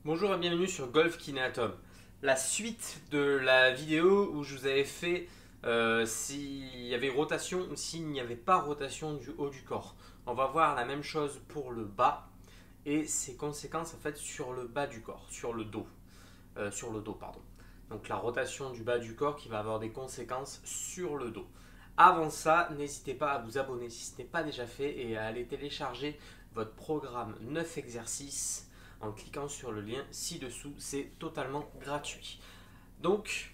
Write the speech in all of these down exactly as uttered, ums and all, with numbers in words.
Bonjour et bienvenue sur Golf Kinéatom. La suite de la vidéo où je vous avais fait euh, s'il y avait rotation ou s'il n'y avait pas rotation du haut du corps. On va voir la même chose pour le bas et ses conséquences en fait sur le bas du corps, sur le dos, euh, sur le dos pardon. Donc la rotation du bas du corps qui va avoir des conséquences sur le dos. Avant ça, n'hésitez pas à vous abonner si ce n'est pas déjà fait et à aller télécharger votre programme neuf exercices en cliquant sur le lien ci-dessous. C'est totalement gratuit. Donc,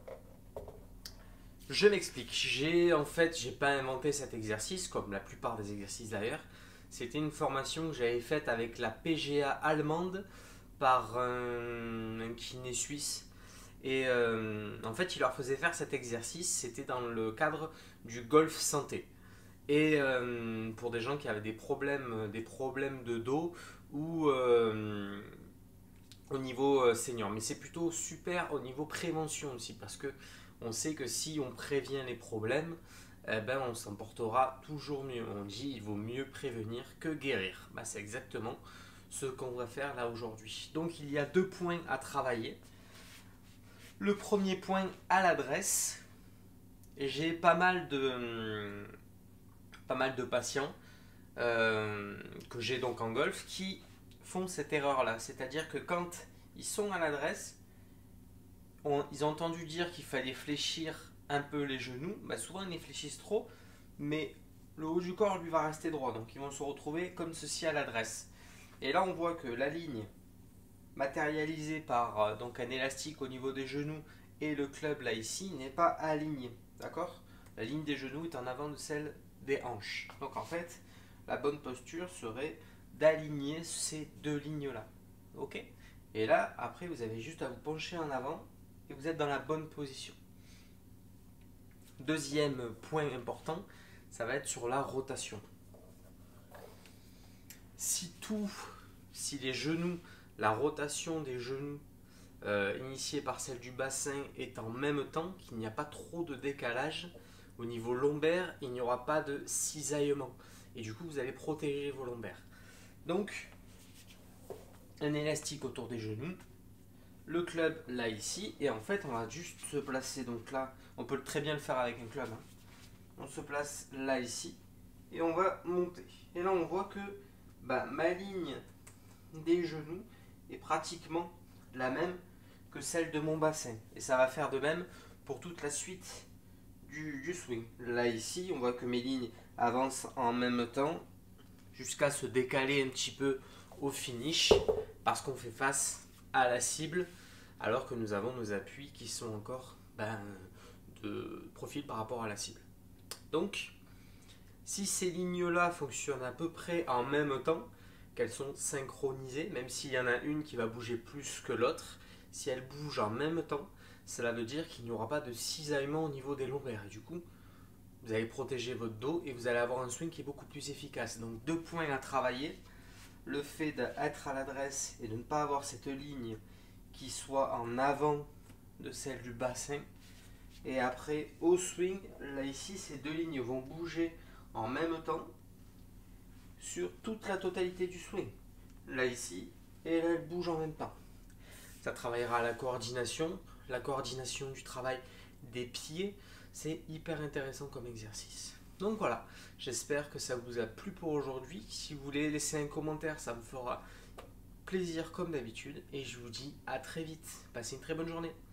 je m'explique. J'ai en fait, j'ai pas inventé cet exercice comme la plupart des exercices d'ailleurs. C'était une formation que j'avais faite avec la P G A allemande par un, un kiné suisse. Et euh, en fait, il leur faisait faire cet exercice. C'était dans le cadre du golf santé. Et euh, pour des gens qui avaient des problèmes, des problèmes de dos ou euh, au niveau euh, senior. Mais c'est plutôt super au niveau prévention aussi parce que on sait que si on prévient les problèmes, eh ben, on s'en portera toujours mieux. On dit il vaut mieux prévenir que guérir. Ben, c'est exactement ce qu'on va faire là aujourd'hui. Donc il y a deux points à travailler. Le premier point à l'adresse. J'ai pas mal de pas mal de patients euh, que j'ai donc en golf qui font cette erreur là, c'est-à-dire que quand ils sont à l'adresse, on, ils ont entendu dire qu'il fallait fléchir un peu les genoux, bah souvent ils les fléchissent trop, mais le haut du corps lui va rester droit, donc ils vont se retrouver comme ceci à l'adresse. Et là on voit que la ligne matérialisée par euh, donc un élastique au niveau des genoux et le club là ici n'est pas alignée, d'accord? La ligne des genoux est en avant de celle des hanches. Donc en fait, la bonne posture serait d'aligner ces deux lignes-là. Ok? Et là, après, vous avez juste à vous pencher en avant et vous êtes dans la bonne position. Deuxième point important, ça va être sur la rotation. Si tout, si les genoux, la rotation des genoux euh, initiée par celle du bassin est en même temps, qu'il n'y a pas trop de décalage, au niveau lombaire, il n'y aura pas de cisaillement. Et du coup, vous allez protéger vos lombaires. Donc, un élastique autour des genoux, le club là ici, et en fait, on va juste se placer. Donc là, on peut très bien le faire avec un club. Hein. On se place là ici, et on va monter. Et là, on voit que bah, ma ligne des genoux est pratiquement la même que celle de mon bassin. Et ça va faire de même pour toute la suite Du, du swing. Là ici, on voit que mes lignes avancent en même temps jusqu'à se décaler un petit peu au finish parce qu'on fait face à la cible alors que nous avons nos appuis qui sont encore ben, de profil par rapport à la cible. Donc, si ces lignes-là fonctionnent à peu près en même temps, qu'elles sont synchronisées, même s'il y en a une qui va bouger plus que l'autre, si elles bougent en même temps, cela veut dire qu'il n'y aura pas de cisaillement au niveau des lombaires. Et du coup, vous allez protéger votre dos et vous allez avoir un swing qui est beaucoup plus efficace. Donc deux points à travailler. Le fait d'être à l'adresse et de ne pas avoir cette ligne qui soit en avant de celle du bassin. Et après, au swing, là ici, ces deux lignes vont bouger en même temps sur toute la totalité du swing. Là ici, et là, elles bougent en même temps. Ça travaillera la coordination, la coordination du travail des pieds. C'est hyper intéressant comme exercice. Donc voilà, j'espère que ça vous a plu pour aujourd'hui. Si vous voulez laisser un commentaire, ça me fera plaisir comme d'habitude. Et je vous dis à très vite. Passez une très bonne journée.